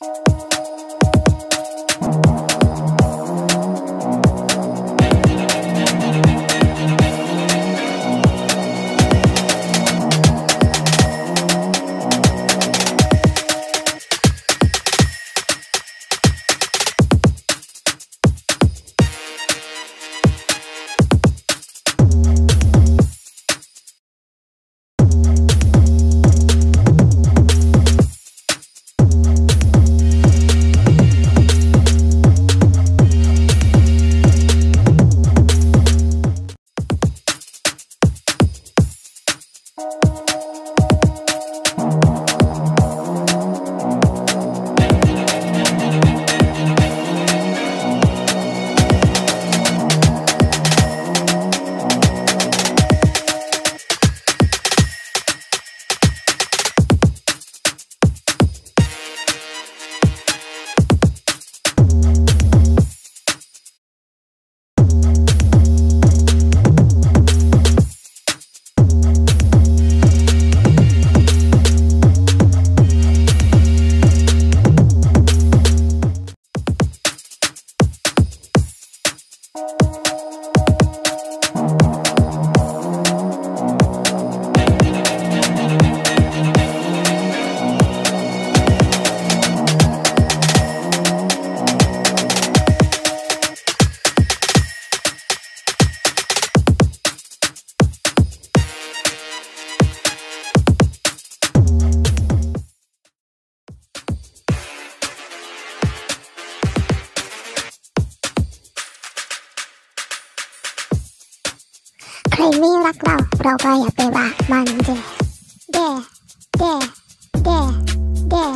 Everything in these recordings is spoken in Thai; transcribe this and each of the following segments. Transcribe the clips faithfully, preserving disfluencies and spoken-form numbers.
ใครไม่รักเราเราก็อย่าไปว่ามันเด้เด้เด้เด้เด้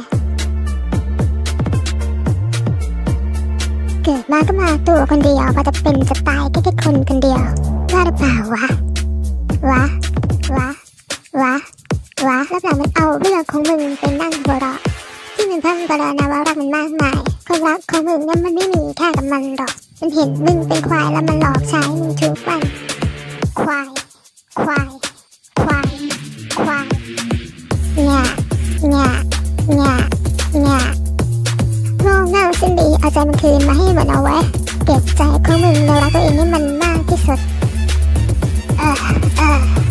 เกิดมาก็มาตัวคนเดียวว่าจะเป็นจะตายแค่แค่คนคนเดียวว่าหรือเปล่าวะวะวะวะวะแล้วแบบมันเอาเรื่องของมึงไปนั่งหัวเราะที่มึงพังประนาว่ารักมันมากมายความรักของมึงนั้นมันไม่มีแค่กับมันหรอกมันเห็นมึงเป็นควายแล้วมันหลอกใช้มึงทุกวันควายควายควายควายหง่าหง่าหง่าหง่าโง่เง่าสิ้นดีเอาใจมันคืนมาให้หมดเอาไว้เก็บใจของมึงแล้วรักตัวเองให้มันมากที่สุดเออเออ